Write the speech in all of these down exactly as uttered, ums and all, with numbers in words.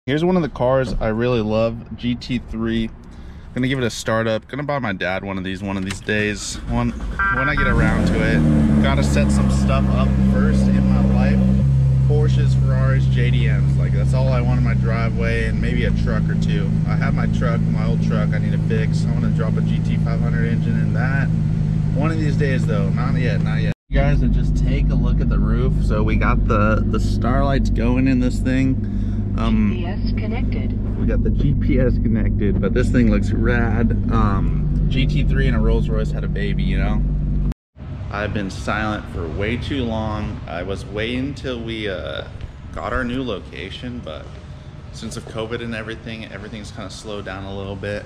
Here's one of the cars I really love, G T three. Gonna give it a startup. Gonna buy my dad one of these one of these days. One when I get around to it. Gotta set some stuff up first in my life. Porsches, Ferraris, J D Ms. Like that's all I want in my driveway, and maybe a truck or two. I have my truck, my old truck. I need to fix. I want to drop a G T five hundred engine in that. One of these days, though. Not yet. Not yet. You guys, and just take a look at the roof. So we got the the starlights going in this thing. Um, G P S connected. We got the G P S connected, but this thing looks rad. Um, G T three and a Rolls Royce had a baby, you know? I've been silent for way too long. I was waiting till we uh, got our new location, but since of COVID and everything, everything's kind of slowed down a little bit.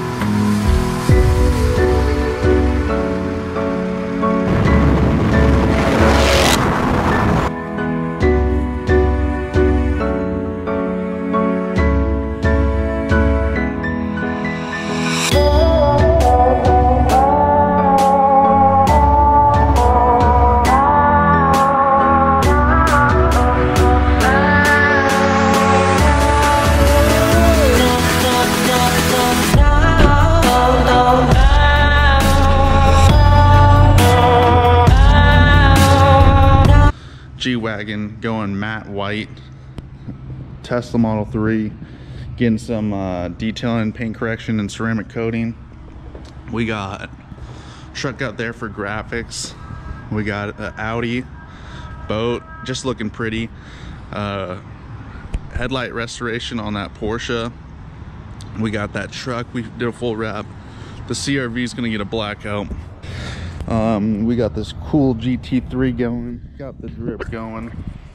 G-Wagon going matte white, Tesla Model three, getting some uh, detailing, paint correction, and ceramic coating. We got truck out there for graphics. We got an Audi boat, just looking pretty. Uh, headlight restoration on that Porsche. We got that truck, we did a full wrap. The C R V is gonna get a blackout. Um, we got this cool G T three going, got the drip going.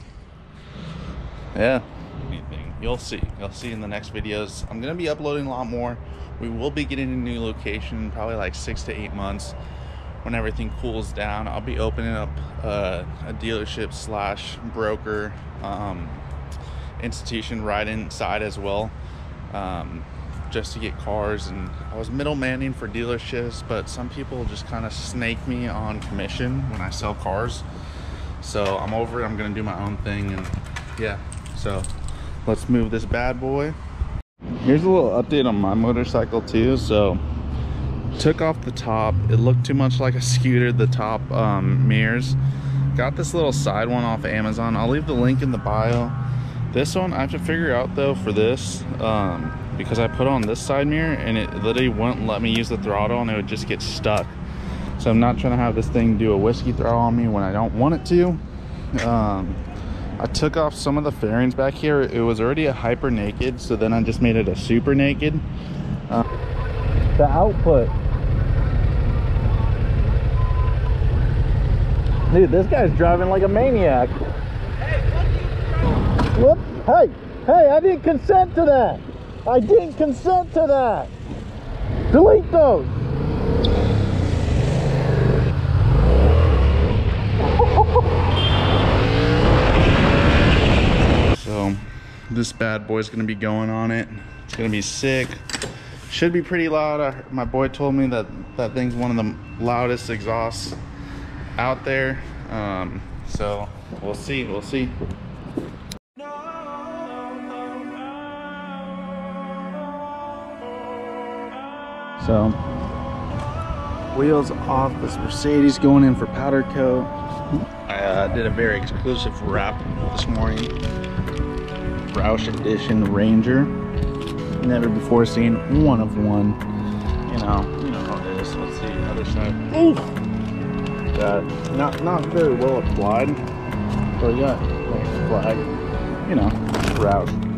Yeah, anything. You'll see. You'll see in the next videos. I'm gonna be uploading a lot more. We will be getting a new location, probably like six to eight months. When everything cools down, I'll be opening up uh, a dealership slash broker um, institution right inside as well. Um, just to get cars, and I was middlemaning for dealerships, but some people just kind of snake me on commission when I sell cars. So I'm over it. I'm gonna do my own thing, and yeah, so let's move this bad boy. Here's a little update on my motorcycle too. So took off the top. It looked too much like a scooter, the top um, mirrors. Got this little side one off Amazon. I'll leave the link in the bio. This one I have to figure out though for this, um, because I put on this side mirror and it literally wouldn't let me use the throttle, and it would just get stuck. So I'm not trying to have this thing do a whiskey throw on me when I don't want it to. Um, I took off some of the fairings back here. It was already a hyper naked, so then I just made it a super naked. Uh, the output. Dude, this guy's driving like a maniac. Whoop. Hey, hey, I didn't consent to that. I didn't consent to that. Delete those. So this bad boy's gonna be going on it. It's gonna be sick. Should be pretty loud. I, my boy told me that that thing's one of the loudest exhausts out there. Um, so we'll see, we'll see. So, wheels off, this Mercedes going in for powder coat. I uh, did a very exclusive wrap this morning. Roush Edition Ranger. Never before seen, one of one. You know, you know how it is. Let's see, other side. Ooh! That, not, not very well applied. So we got like flag, you know, Roush.